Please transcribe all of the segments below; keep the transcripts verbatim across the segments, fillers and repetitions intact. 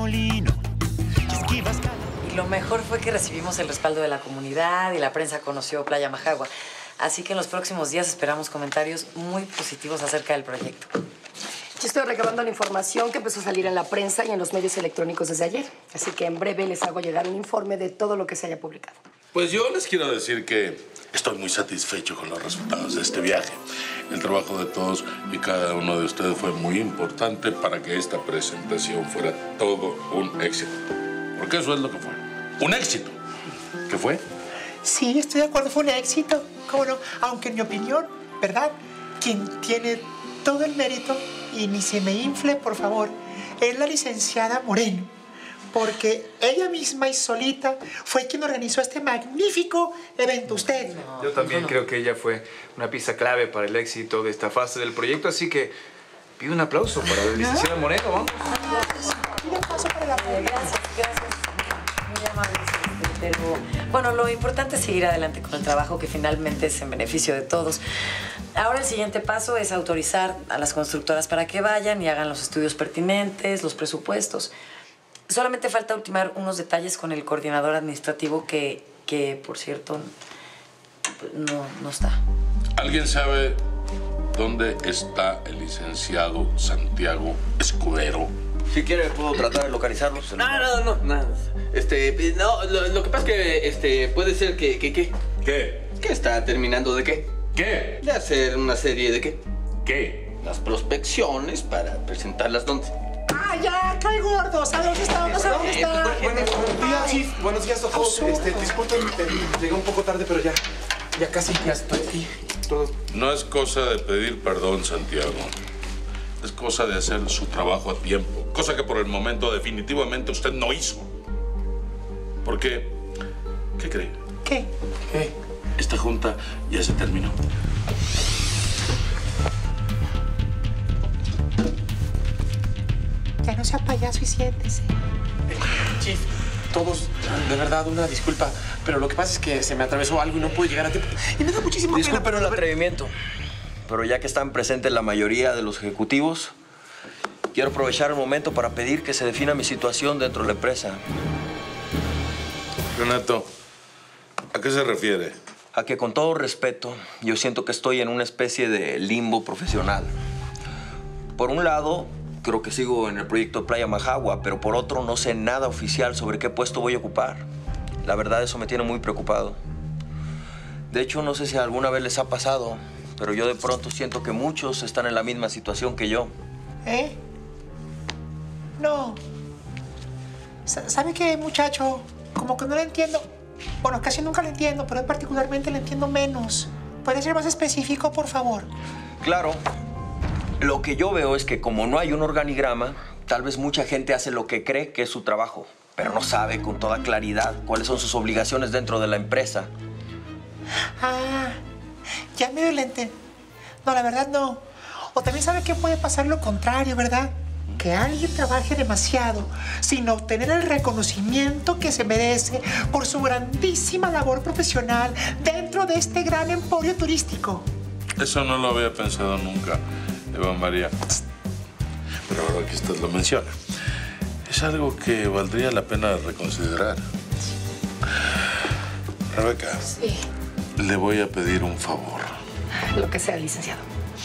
remolino y esquivas cada... Y lo mejor fue que recibimos el respaldo de la comunidad y la prensa conoció Playa Majagua. Así que en los próximos días esperamos comentarios muy positivos acerca del proyecto. Yo estoy recabando la información que empezó a salir en la prensa y en los medios electrónicos desde ayer. Así que en breve les hago llegar un informe de todo lo que se haya publicado. Pues yo les quiero decir que estoy muy satisfecho con los resultados de este viaje. El trabajo de todos y cada uno de ustedes fue muy importante para que esta presentación fuera todo un éxito. Porque eso es lo que fue. Un éxito. ¿Qué fue? Sí, estoy de acuerdo, fue un éxito. ¿Cómo no? Aunque en mi opinión, ¿verdad? Quien tiene todo el mérito, y ni se me infle, por favor, es la licenciada Moreno. Porque ella misma y solita fue quien organizó este magnífico evento. Usted. Yo también creo que ella fue una pieza clave para el éxito de esta fase del proyecto, así que pido un aplauso para la licenciada Moreno, vamos. Un aplauso para la Moreno. Gracias, gracias. Muy amable. Pero, bueno, lo importante es seguir adelante con el trabajo que finalmente es en beneficio de todos. Ahora el siguiente paso es autorizar a las constructoras para que vayan y hagan los estudios pertinentes, los presupuestos. Solamente falta ultimar unos detalles con el coordinador administrativo que, que por cierto, no, no está. ¿Alguien sabe dónde está el licenciado Santiago Escudero? Si quiere, puedo tratar de localizarlo. No, no, no, nada. Este, no, lo, lo que pasa es que, este, puede ser que, que, ¿qué? ¿Qué? ¿Qué está terminando de qué? ¿Qué? De hacer una serie de qué. ¿Qué? Las prospecciones para presentarlas donde. ¡Ah, ya! ¡Cae gordo! ¿Sabes dónde está? ¿Dónde dónde está? Buenos días, Chief. Buenos días, doctor. Este, disculpen, llegué un poco tarde, pero ya, ya casi ya estoy aquí. Todo. No es cosa de pedir perdón, Santiago. Es cosa de hacer su trabajo a tiempo. Cosa que por el momento definitivamente usted no hizo. Porque, ¿qué cree? ¿Qué? ¿Qué? Esta junta ya se terminó. Ya no sea payaso y siéntese. Eh, Chief, todos, de verdad, una disculpa, pero lo que pasa es que se me atravesó algo y no pude llegar a tiempo. Y me da muchísimo pena. Disculpen el atrevimiento, pero ya que están presentes la mayoría de los ejecutivos, quiero aprovechar el momento para pedir que se defina mi situación dentro de la empresa. Renato, ¿a qué se refiere? A que, con todo respeto, yo siento que estoy en una especie de limbo profesional. Por un lado, creo que sigo en el proyecto Playa Majagua, pero por otro, no sé nada oficial sobre qué puesto voy a ocupar. La verdad, eso me tiene muy preocupado. De hecho, no sé si alguna vez les ha pasado, pero yo de pronto siento que muchos están en la misma situación que yo. ¿Eh? No. ¿Sabe qué, muchacho? Como que no lo entiendo. Bueno, casi nunca lo entiendo, pero particularmente lo entiendo menos. ¿Puede ser más específico, por favor? Claro. Lo que yo veo es que como no hay un organigrama, tal vez mucha gente hace lo que cree que es su trabajo, pero no sabe con toda claridad cuáles son sus obligaciones dentro de la empresa. Ah, ya me violente. No, la verdad no. O también sabe que puede pasar lo contrario, ¿verdad? Que alguien trabaje demasiado sin obtener el reconocimiento que se merece por su grandísima labor profesional dentro de este gran emporio turístico. Eso no lo había pensado nunca, Eva María. Pero ahora que usted lo menciona, es algo que valdría la pena reconsiderar. Rebeca, Sí. le voy a pedir un favor. Lo que sea, licenciado.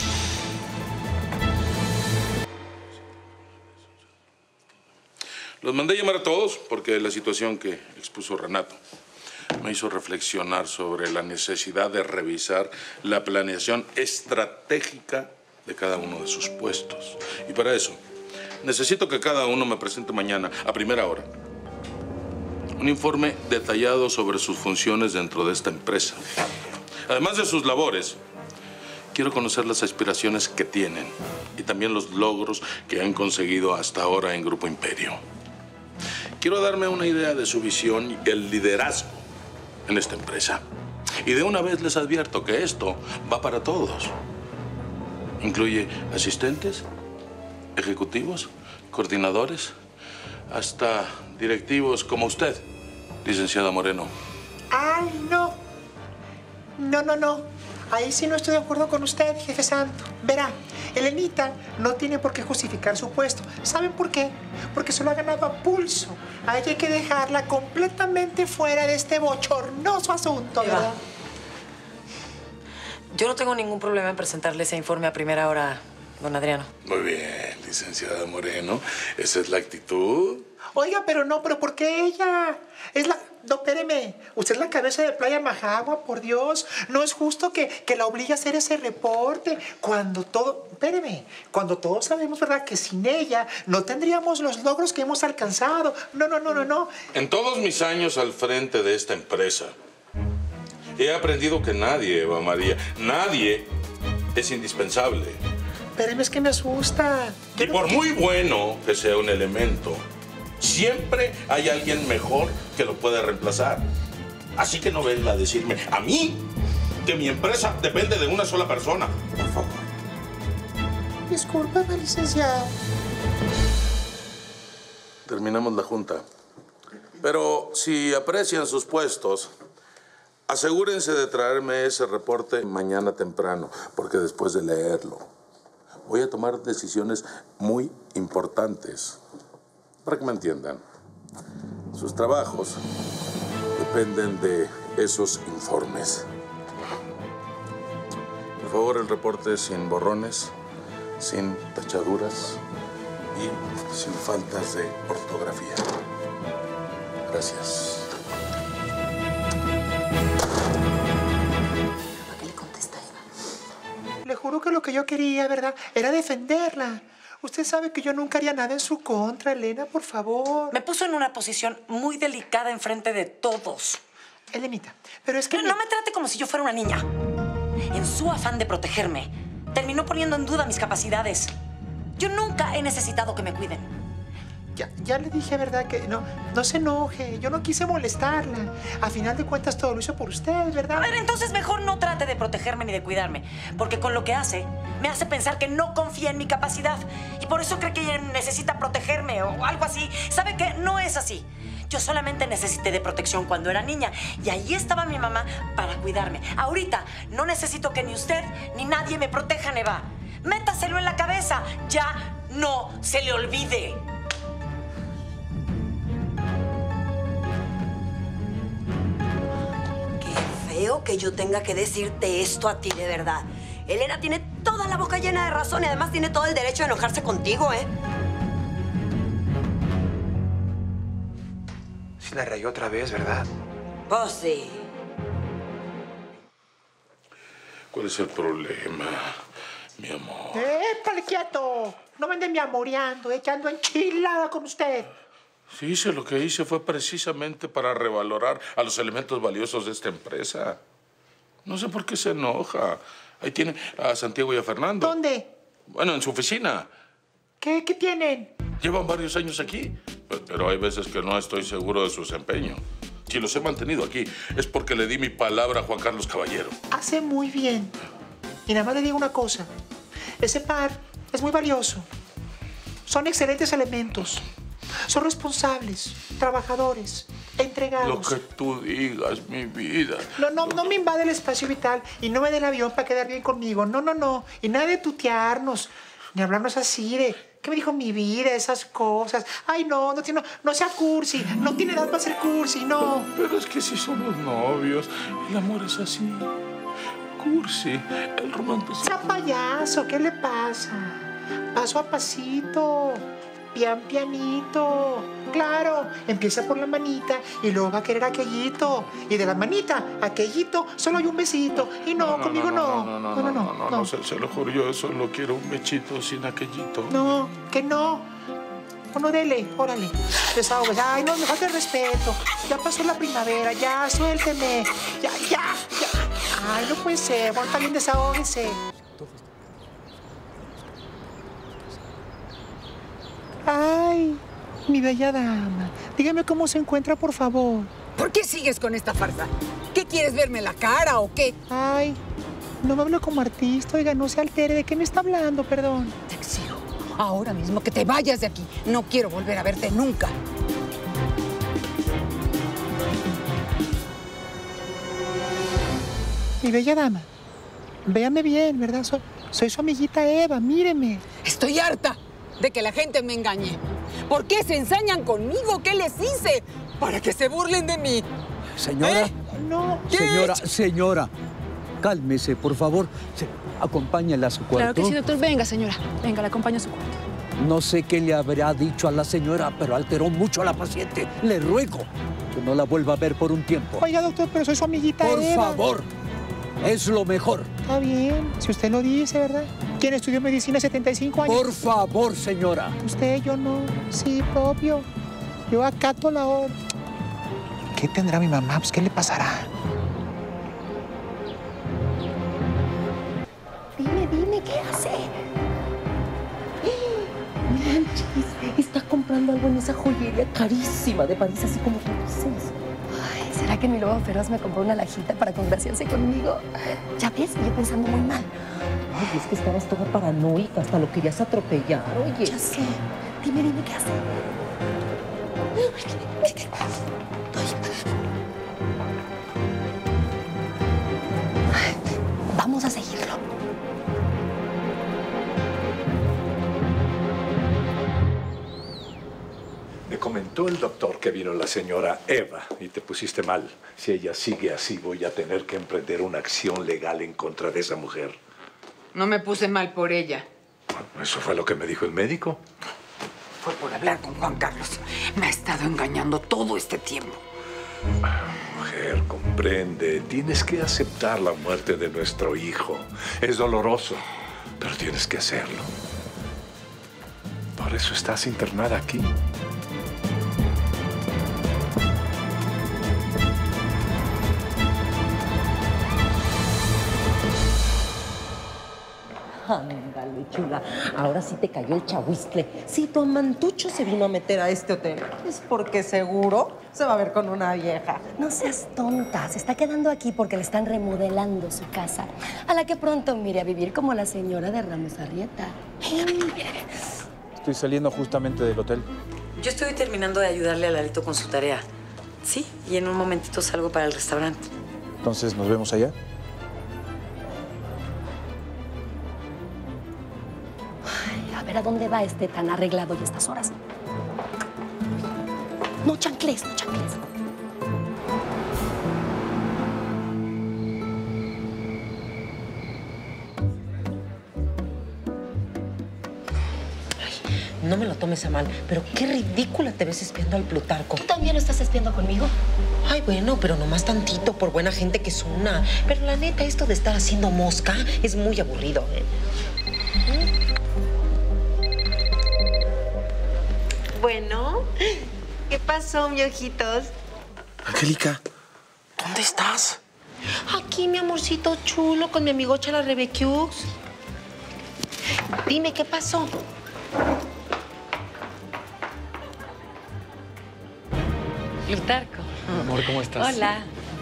Los mandé a llamar a todos porque la situación que expuso Renato me hizo reflexionar sobre la necesidad de revisar la planeación estratégica de cada uno de sus puestos. Y para eso, necesito que cada uno me presente mañana, a primera hora, un informe detallado sobre sus funciones dentro de esta empresa. Además de sus labores, quiero conocer las aspiraciones que tienen y también los logros que han conseguido hasta ahora en Grupo Imperio. Quiero darme una idea de su visión y el liderazgo en esta empresa. Y de una vez les advierto que esto va para todos. Incluye asistentes, ejecutivos, coordinadores, hasta directivos como usted, licenciada Moreno. ¡Ay, no! No, no, no. Ahí sí no estoy de acuerdo con usted, jefe santo. Verá, Elenita no tiene por qué justificar su puesto. ¿Saben por qué? Porque se lo ha ganado a pulso. A ella hay que dejarla completamente fuera de este bochornoso asunto, Eva, ¿verdad? yo no tengo ningún problema en presentarle ese informe a primera hora, don Adriano. Muy bien, licenciada Moreno. Esa es la actitud. Oiga, pero no, pero ¿por qué ella? Es la... No, espéreme. Usted es la cabeza de Playa Majagua, por Dios. No es justo que, que la obligue a hacer ese reporte cuando todo... Espéreme. Cuando todos sabemos, ¿verdad?, que sin ella no tendríamos los logros que hemos alcanzado. No, no, no, no, no. En todos mis años al frente de esta empresa, he aprendido que nadie, Eva María, nadie es indispensable. Espéreme, es que me asusta. Y por muy bueno que sea un elemento, siempre hay alguien mejor que lo puede reemplazar. Así que no venga a decirme a mí que mi empresa depende de una sola persona. Por favor. Discúlpame, licenciado. Terminamos la junta. Pero si aprecian sus puestos, asegúrense de traerme ese reporte mañana temprano, porque después de leerlo, voy a tomar decisiones muy importantes. Para que me entiendan, sus trabajos dependen de esos informes. Por favor, el reporte sin borrones, sin tachaduras y sin faltas de ortografía. Gracias. ¿Para qué le contesta Eva? Le juro que lo que yo quería, ¿verdad?, era defenderla. Usted sabe que yo nunca haría nada en su contra, Elena, por favor. Me puso en una posición muy delicada enfrente de todos. Elenita, pero es que... No me trate como si yo fuera una niña. En su afán de protegerme, terminó poniendo en duda mis capacidades. Yo nunca he necesitado que me cuiden. Ya, ya le dije, ¿verdad?, que no, no se enoje. Yo no quise molestarla. A final de cuentas, todo lo hizo por usted, ¿verdad? A ver, entonces mejor no trate de protegerme ni de cuidarme. Porque con lo que hace, me hace pensar que no confía en mi capacidad. Y por eso cree que ella necesita protegerme o algo así. ¿Sabe qué? No es así. Yo solamente necesité de protección cuando era niña. Y ahí estaba mi mamá para cuidarme. Ahorita no necesito que ni usted ni nadie me protejan, Eva. Métaselo en la cabeza. Ya no se le olvide. Feo que yo tenga que decirte esto a ti, de verdad. Elena tiene toda la boca llena de razón y además tiene todo el derecho de enojarse contigo, ¿eh? Sí la rayó otra vez, ¿verdad? Pues sí. ¿Cuál es el problema, mi amor? ¡Épale, quieto! No me ande mi amoreando, ¿eh?, que ando enchilada con usted. Sí, hice lo que hice fue precisamente para revalorar a los elementos valiosos de esta empresa. No sé por qué se enoja. Ahí tiene a Santiago y a Fernando. ¿Dónde? Bueno, en su oficina. ¿Qué, qué tienen? Llevan varios años aquí, pero hay veces que no estoy seguro de su desempeño. Si los he mantenido aquí es porque le di mi palabra a Juan Carlos Caballero. Hace muy bien. Y nada más le digo una cosa. Ese par es muy valioso. Son excelentes elementos. Son responsables, trabajadores, entregados. Lo que tú digas, mi vida. No, no, no me invade el espacio vital y no me dé el avión para quedar bien conmigo. No, no, no. Y nada de tutearnos, ni hablarnos así de... ¿Qué me dijo mi vida? Esas cosas. Ay, no, no, no, no sea cursi. No tiene edad para ser cursi, no. Pero es que si somos novios, el amor es así. Cursi, el romanticismo. Sea payaso, ¿qué le pasa? Paso a pasito. Pian pianito. Claro, empieza por la manita y luego va a querer aquellito. Y de la manita a aquellito solo hay un besito. Y no, conmigo no. No, no, no, no, no, no, se, se lo juro, yo solo quiero un mechito sin aquellito. No, que no. Bueno, dele, órale. Desahógase. Ay, no, me falta el respeto. Ya pasó la primavera, ya, suélteme. Ya, ya, ya. Ay, no puede ser. Bueno, también desahógese. Ay, mi bella dama. Dígame cómo se encuentra, por favor. ¿Por qué sigues con esta farsa? ¿Qué quieres, verme la cara o qué? Ay, no me hablo como artista, oiga, no se altere. ¿De qué me está hablando, perdón? Te exijo ahora mismo que te vayas de aquí. No quiero volver a verte nunca. Mi bella dama, véame bien, ¿verdad? Soy, Soy su amiguita Eva, míreme. Estoy harta de que la gente me engañe. ¿Por qué se ensañan conmigo? ¿Qué les hice? Para que se burlen de mí. Señora. ¿Eh? No. Señora, señora. Cálmese, por favor. Se, acompáñela a su cuarto. Claro que sí, doctor. Venga, señora. Venga, la acompaño a su cuarto. No sé qué le habrá dicho a la señora, pero alteró mucho a la paciente. Le ruego que no la vuelva a ver por un tiempo. Oiga, doctor, pero soy su amiguita Por Eva. favor. Es lo mejor. Está bien, si usted lo dice, ¿verdad? ¿Quién estudió medicina setenta y cinco años? Por favor, señora. Usted, yo no. Sí, propio. Yo acato la orden. ¿Qué tendrá mi mamá? Pues, ¿qué le pasará? Dime, dime, ¿qué hace? Manches, está comprando algo en esa joyería carísima de París, así como tú dices. Ay, ¿será que mi lobo feroz me compró una alajita para congraciarse conmigo? Ya ves, yo pensando muy mal. Ay, es que estabas toda paranoica, hasta lo querías atropellar, oye. Ya sé. Dime, dime, ¿qué hace? Vamos a seguirlo. Me comentó el doctor que vino la señora Eva y te pusiste mal. Si ella sigue así, voy a tener que emprender una acción legal en contra de esa mujer. No me puse mal por ella. Eso fue lo que me dijo el médico. Fue por hablar con Juan Carlos. Me ha estado engañando todo este tiempo. Mujer, comprende. Tienes que aceptar la muerte de nuestro hijo. Es doloroso, pero tienes que hacerlo. Por eso estás internada aquí. Ándale, chula. Ahora sí te cayó el chahuiscle. Si tu amantucho se vino a meter a este hotel, es porque seguro se va a ver con una vieja. No seas tonta. Se está quedando aquí porque le están remodelando su casa, a la que pronto mire a vivir como la señora de Ramos Arrieta. Estoy saliendo justamente del hotel. Yo estoy terminando de ayudarle a Lalito con su tarea. Sí, y en un momentito salgo para el restaurante. Entonces, ¿nos vemos allá? A ver, ¿a dónde va este tan arreglado y estas horas? No chancles, no chancles. No me lo tomes a mal, pero qué ridícula te ves espiando al Plutarco. ¿Tú también lo estás espiando conmigo? Ay, bueno, pero nomás tantito por buena gente que es una. Pero la neta, esto de estar haciendo mosca es muy aburrido, ¿eh? Bueno, ¿qué pasó, mi ojitos? Angélica, ¿dónde estás? Aquí, mi amorcito chulo, con mi amigo Chala Rebequiux. Dime, ¿qué pasó? Plutarco. Amor, ¿cómo estás? Hola.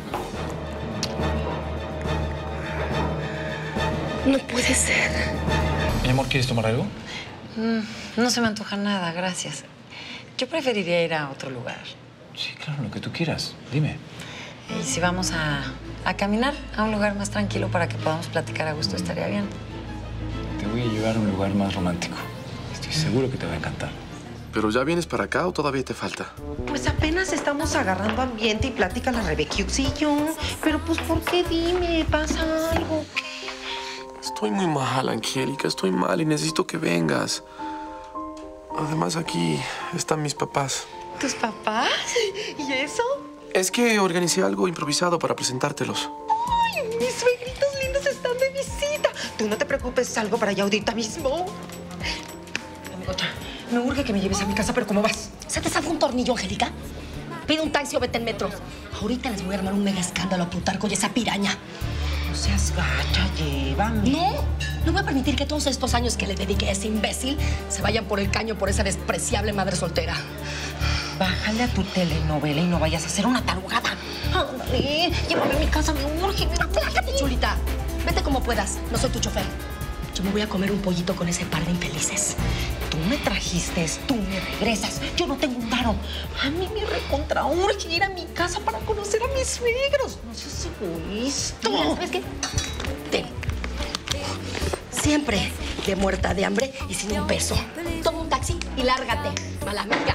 No puede ser. Mi amor, ¿quieres tomar algo? Mm, no se me antoja nada, gracias. Yo preferiría ir a otro lugar. Sí, claro, lo que tú quieras. Dime. Y si vamos a, a caminar a un lugar más tranquilo para que podamos platicar a gusto, estaría bien. Te voy a llevar a un lugar más romántico. Estoy seguro que te va a encantar. ¿Pero ya vienes para acá o todavía te falta? Pues apenas estamos agarrando ambiente y plática la Rebequiux y yo. Pero pues, ¿por qué? Dime, ¿pasa algo? ¿Qué? Estoy muy mal, Angélica. Estoy mal y necesito que vengas. Además, aquí están mis papás. ¿Tus papás? ¿Y eso? Es que organicé algo improvisado para presentártelos. ¡Ay, mis suegritos lindos están de visita! Tú no te preocupes, salgo para allá ahorita mismo. Amigocha, me urge que me lleves a mi casa, pero ¿cómo vas? ¿Se te zafa un tornillo, Angélica? Pide un taxi o vete en metro. Ahorita les voy a armar un mega escándalo a Plutarco y esa piraña. No seas gacha, llévame. No, no voy a permitir que todos estos años que le dediqué a ese imbécil se vayan por el caño por esa despreciable madre soltera. Bájale a tu telenovela y no vayas a hacer una tarugada. Ándale, llévame a mi casa, me urge. Aplácate, chulita. Vete como puedas, no soy tu chofer. Yo me voy a comer un pollito con ese par de infelices. Tú me trajiste, tú me regresas. Yo no tengo un varo. A mí me recontra urge ir a mi casa para conocer a mis suegros. No seas egoísta. Mira, ¿sabes qué? Ten. siempre, de muerta de hambre y sin un peso. Toma un taxi y lárgate, mala amiga.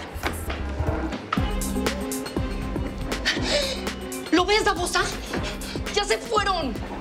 ¿Lo ves, babosa? ¡Ya se fueron!